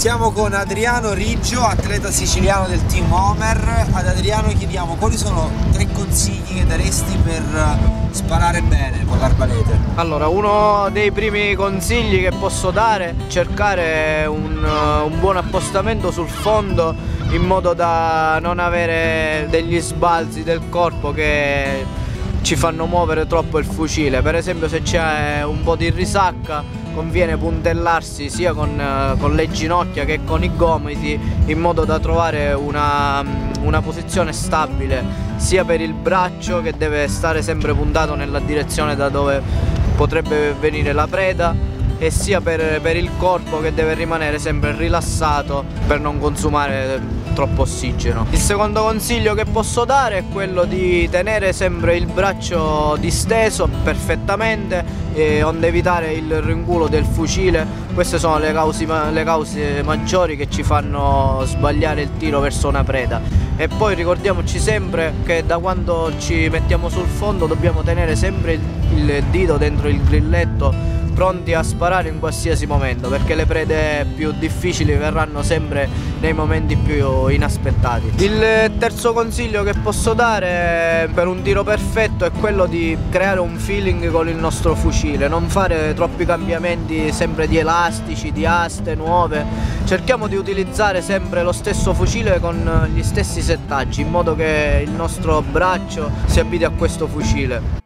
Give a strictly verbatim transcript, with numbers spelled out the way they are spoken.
Siamo con Adriano Riggio, atleta siciliano del team Homer. Ad Adriano chiediamo quali sono tre consigli che daresti per sparare bene con l'arbalete. Allora, uno dei primi consigli che posso dare è cercare un, un buon appostamento sul fondo, in modo da non avere degli sbalzi del corpo che ci fanno muovere troppo il fucile. Per esempio, se c'è un po' di risacca conviene puntellarsi sia con, con le ginocchia che con i gomiti, in modo da trovare una, una posizione stabile sia per il braccio, che deve stare sempre puntato nella direzione da dove potrebbe venire la preda, e sia per, per il corpo, che deve rimanere sempre rilassato per non consumare troppo ossigeno. Il secondo consiglio che posso dare è quello di tenere sempre il braccio disteso perfettamente, eh, onde evitare il rinculo del fucile. Queste sono le cause, le cause maggiori che ci fanno sbagliare il tiro verso una preda. E poi ricordiamoci sempre che da quando ci mettiamo sul fondo dobbiamo tenere sempre il, il dito dentro il grilletto, pronti a sparare in qualsiasi momento, perché le prede più difficili verranno sempre nei momenti più inaspettati. Il terzo consiglio che posso dare per un tiro perfetto è quello di creare un feeling con il nostro fucile, non fare troppi cambiamenti sempre di elastici, di aste nuove. Cerchiamo di utilizzare sempre lo stesso fucile con gli stessi settaggi, in modo che il nostro braccio si abiti a questo fucile.